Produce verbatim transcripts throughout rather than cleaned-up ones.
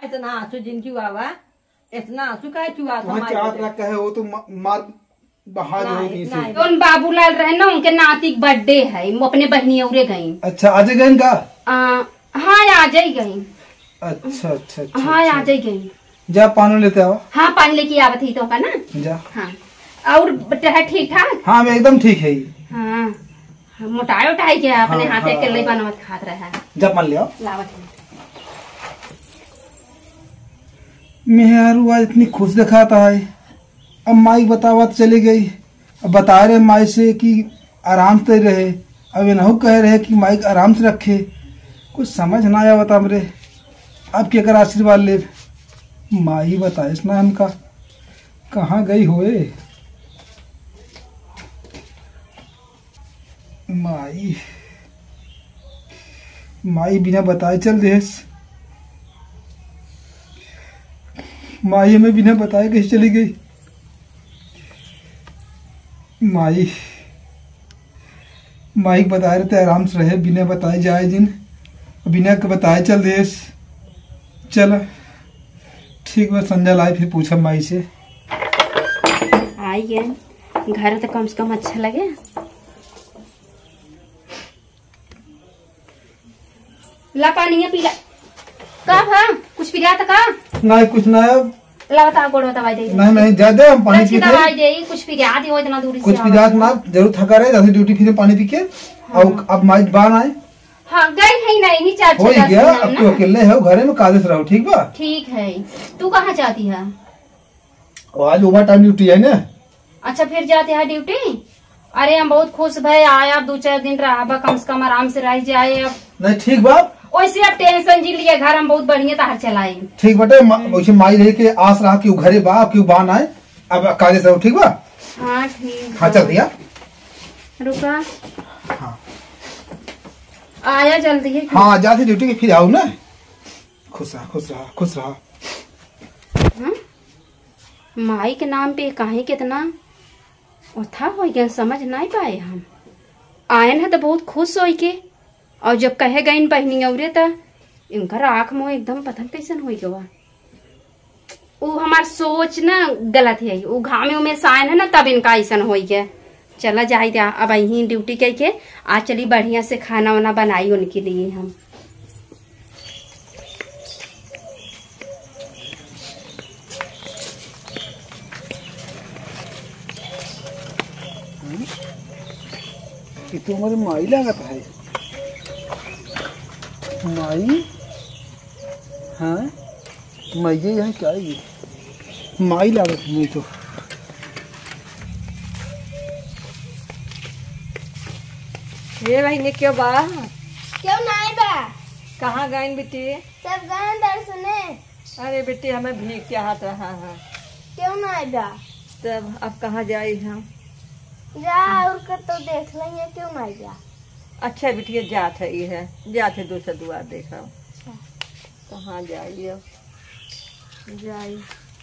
इतना आंसू जिन चुआवा, इतना आंसू का चुआ वहाँ चाहत रखा है वो तो मार बहा दे से। कौन बाबूलाल रहे ना उनके नाती का बर्थडे है, वो अपने बहनी औरे गई। अच्छा आज गई का? हाँ आ जाई गई। अच्छा अच्छा अच्छा हाँ आ जाई गई। जा पानी लेते आओ। हाँ पानी लेके आवत ही तो का ना। जा। हाँ और है ठीक ठाक? हाँ मैं एकदम ठीक है। हाँ मोटाई उठाई के अपने हाँ, हाथे हाँ, के लिए बनवत खात रहा। जब मान लिया लावत है। मेहरू आज इतनी खुश दिखाता है, अब माई बतावत चली गई। अब बता रहे माई से कि आराम से रहे, अब इनहू कह रहे कि माई आराम से रखे। कुछ समझ ना आया बता मेरे, अब क्या कर आशीर्वाद ले। माई बताए ना हमका कहाँ गई होए। माई माई बिना बताए चल देस। माई हमें बिना बताए कैसे चली गई। माई माई बताए रहते आराम से रहे, बिना बताए जाए दिन, बिना के बताए चल देस। चल ठीक बा, संजय लाए फिर पूछा माई से। आई गए घर तो कम से कम अच्छा लगे। ला पानी पीला का भा कुछ पी था का? नहीं कुछ ना ला बता गोड़ दवाई दे। नहीं नहीं ज्यादा हम पानी पीते दवाई दे कुछ पी रहा थी वो इतना दूर से कुछ पी जात ना जरूर थका रहे जैसे ड्यूटी फिर पानी पी के। हाँ। और अब माई बान आए। हाँ गई है नहीं नहीं चार हो गया, अब तो अकेले है घरे में काले से रहो। ठीक बा ठीक है। तू कहाँ जाती है? आज ओवर टाइम ड्यूटी है ना। अच्छा फिर जाते हैं ड्यूटी। अरे हम बहुत खुश भाई आया, दो चार दिन रहा कम से कम आराम से रह जाए। अब नहीं ठीक बा, वैसे अब टेंशन जी लिए घर हम बहुत बढ़िया तार चलाए। ठीक बटे वैसे माई रही के आस रहा कि घरे बा क्यों बान आए। अब काले से रहो। ठीक बा हाँ ठीक। हाँ चल दिया रुका। हाँ आया जल्दी है। हाँ जाती ड्यूटी के फिर आओ ना। खुश रहा खुश रहा खुश रहा। हाँ? माई के नाम पे काहे कितना उठा हो गया समझ नहीं पाए। हम आए ना तो बहुत खुश हो के, और जब कहे गई बहनी औरे तो इनका आँख मुँह एकदम पता कैसन हो गया। वो हमार सोच ना गलत है। वो घामे में साइन है ना तब इनका ऐसा हो गया। चला जाए दिया अब यही ड्यूटी करके आज चली बढ़िया से खाना वाना बनाई उनके लिए हम। कि तो हमारी माई लागत है। माई हाँ माई यहाँ क्या है माई लागत है। तो ये बहनी क्यों बा? क्यों नहीं बा? कहाँ गई बेटी? सब गए दर्शने। अरे बेटी हमें भीग के हाथ रहा है। क्यों नहीं बा? तब अब कहाँ जाए हम? जा और कर तो देख लेंगे। क्यों नहीं जा? अच्छा बेटी जात है ये जाते दूसरा दुआ देखा कहाँ जाइए जाइए।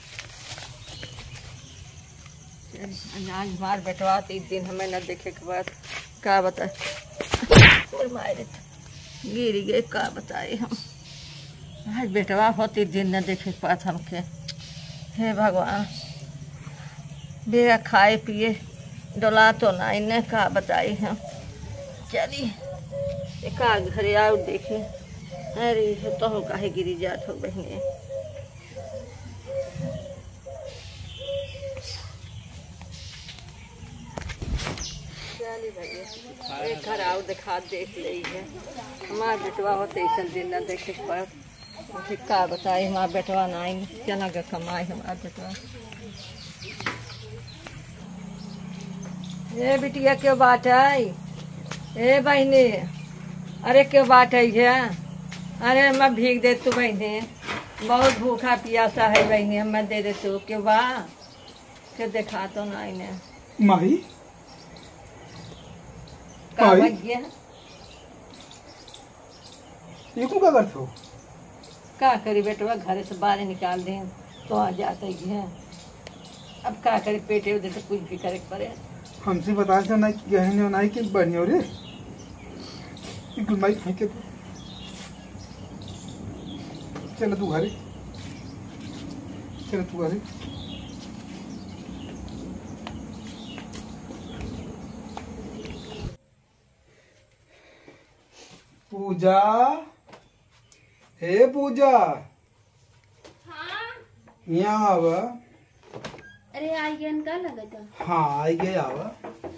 आज मार बेटवा तीन दिन हमें न देखे के बाद का बताए मारे गिर गए का बताए हम। आज बेटवा हो तीन दिन न देखे के बाद हमके। हे भगवान बेरा खाए पिए डोला तो ना इन्हें का बताई हम। चलिए एक घरे आओ देखे। अरे तो हम काहे गिरी जात हो बहने। चलिए भैया एक घर आओ दिखा देख ली है। हमारा बेटवा होते ऐसा दिन न देखे पर का बताई। हमारा बेटवा ना आई चला गया कमाई हमारा बेटवा। ए बिटिया क्यों बात है? ए बहनी अरे क्यों बात है? अरे मैं भीग दे तू बहनी, बहुत भूखा पियासा है बहनी, मैं दे दे तू। क्यों बा क्यों देखा तो ना इन्हें माई का बच गया। ये क्या करते हो? का करी बेटवा घर से बाहर निकाल दे तो आ जाते है। अब का करी पेटे उधर तो कुछ भी करे पड़े। हमसे बता से ना गहने नहीं कि बनियो रे माई खाई के चल तू घरे चल तू अरे पूजा, हे पूजा, यहाँ आवा। अरे आई गया का लगा था। हाँ आई गए आवा।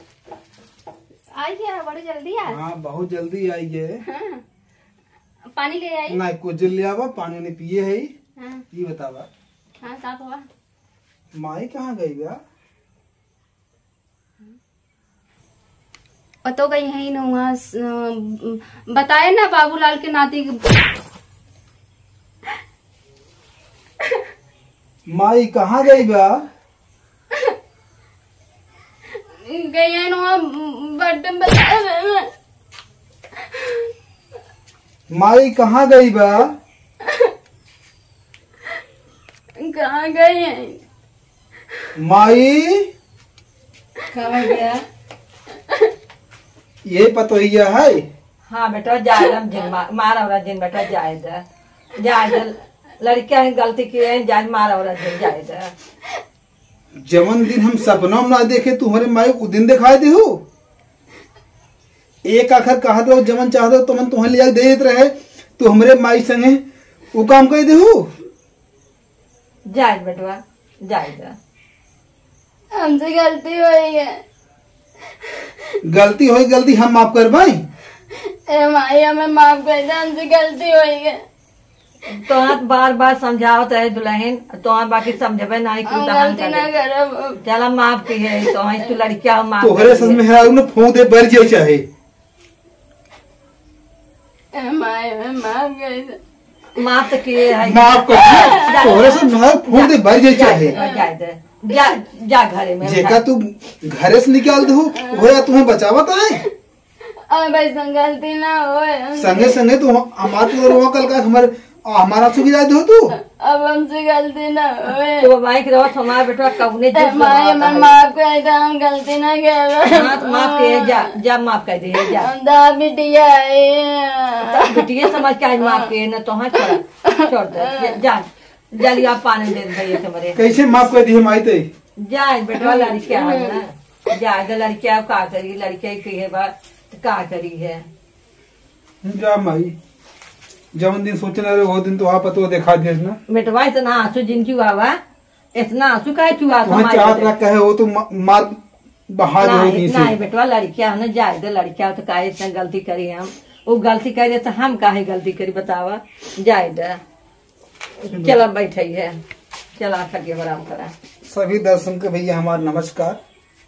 आई गया बड़ी जल्दी आ। हाँ बहुत जल्दी आई गए। हाँ। पानी ले आई। ना कुछ जल्दी आवा, पानी ने पिए है। हाँ। ये बतावा हाँ का हुआ? माई कहाँ गई बा? तो गई है ना वहाँ बताए ना बाबूलाल के नाती। माई कहाँ गई बा? गई है ना बर्थडे बताए। माई कहाँ गई बा? कहाँ गई है? माई कहाँ गया? ये पतोहिया है। हाँ बेटा जाए हम जिन मारा वाला दिन बेटा जाए दे जाए दे लड़कियां ने गलती की है जाए मारा वाला दिन जाए दे। जवन दिन हम सपनों में ना देखे तुम्हारे माई वो दिन दिखाई दे हो। एक आखिर कहा दो जवन चाह दो तुम तुम्हें लिया दे देते रहे तो हमारे माई संगे वो काम कर दे हो। जाए बेटवा जाए दे। हमसे गलती हुई है। गलती हो गलती हम माफ कर पाए। ए माई हमें माफ कर दे, हमसे गलती हुई है। तो बार बार समझाओ है दुल्हन तो बाकी समझे नहीं क्यों गलती ना करब। चला माफ की है तो तू लड़किया माफ तोहरे सच में है उन्हें फोन दे बर जाए चाहे। ए माई मैं माफ कर दे। माफ तो किए है माफ कर तोहरे सच में फोन दे बर जाए चाहे। जाए दे जा जा घरे में जेका तू घरे से निकाल दो वो या तुम्हें बचावत है। अब ऐसा गलती ना हो। संगे संगे तू हमारे तो रोवा कल का हमारे हमारा चुकी जाए दो तू। अब हमसे गलती ना हो। तो माइक रहो हमारा बेटा कौने ए माई मैं माफ कर दे, हम गलती ना कर। हाँ तो माफ किए जा जा माफ कर दिए जा। हम दा बिटिया है। बिटिया समझ के आज माफ किए न तो हाँ छोड़ छोड़ दे जा जल्दी आप पानी दे भैया तुम्हारे। कैसे माफ कर दिए माई ते? जाए बेटवा लड़किया है ना जाए तो लड़किया का करी लड़किया की है बात का करी है। जा माई जवन दिन सोचना रहे वो दिन तो आप तो देखा दिए ना। बेटवा इतना आंसू जिनकी हुआ इतना आंसू का चुआ तुम्हें चाहत रखा है वो तो मार बहा दे नहीं नहीं बेटवा लड़किया है ना जाए तो लड़किया तो काहे इतना गलती करी हम वो गलती करे तो हम काहे गलती करी बतावा जाए दे। चला बैठे है चला थके आराम करा। सभी दर्शक के भैया हमारा नमस्कार।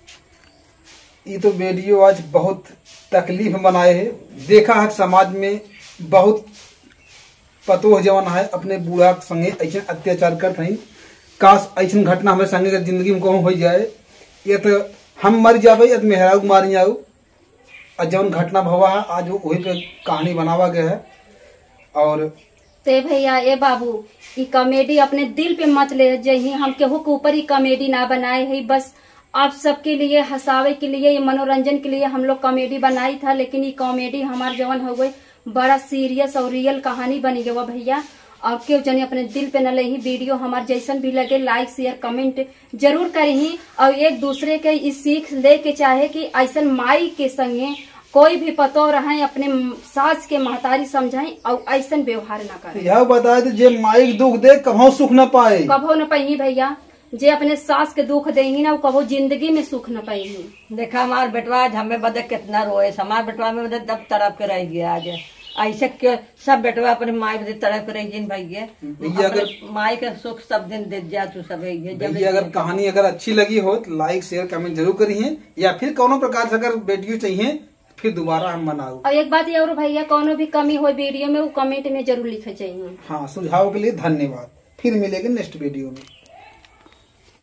ये तो वीडियो आज बहुत तकलीफ बनाए है। देखा है समाज में बहुत पतोह जवान है अपने बूढ़ा संगे ऐसे अत्याचार करते हैं। काश ऐसी घटना हमारे संगे अगर जिंदगी में कहूँ हो जाए ये तो हम मर जाबे या तो मेहराऊ मार जाऊ। और जवन घटना भवा है आज वही पे कहानी बनावा गया है। और ते भैया ए बाबू ये कॉमेडी अपने दिल पे मत ले जाइए। हम केहू के ऊपर ही कॉमेडी ना बनाए है, बस आप सबके लिए हंसावे के लिए मनोरंजन के लिए हम लोग कॉमेडी बनाई था। लेकिन ये कॉमेडी हमार जवन हो गई बड़ा सीरियस और रियल कहानी बनी गवा भैया। और क्यों जने अपने दिल पे न ले वीडियो हमार जैसन भी लगे लाइक शेयर कमेंट जरूर करी। और एक दूसरे के इस सीख ले के चाहे कि ऐसा माई के संगे कोई भी पतो रहे अपने सास के महतारी समझाई और ऐसा व्यवहार न करे। यह बताए तो जे माई दुख दे कभो सुख न पाए। कभो न पाई भैया जे अपने सास के दुख देंगी ना वो कभो जिंदगी में सुख न पाएंगी। देखा हमार बेटवा आज हमें बदे कितना रोए हमार बेटवा में बदे दब तरफ के रह गया आज ऐसे के सब बेटवा अपने माई बदे तरफ के रह गई भैया। अगर माई का सुख सब दिन दे जा तू सब जब अगर कहानी अगर अच्छी लगी हो तो लाइक शेयर कमेंट जरूर करिए या फिर कोनो प्रकार से अगर वीडियो चाहिए फिर दोबारा हम बनाओ। और एक बात ये और भैया कोनो भी कमी हो वीडियो में वो कमेंट में जरूर लिखे चाहिए। हाँ सुझाव के लिए धन्यवाद। फिर मिलेंगे नेक्स्ट वीडियो में।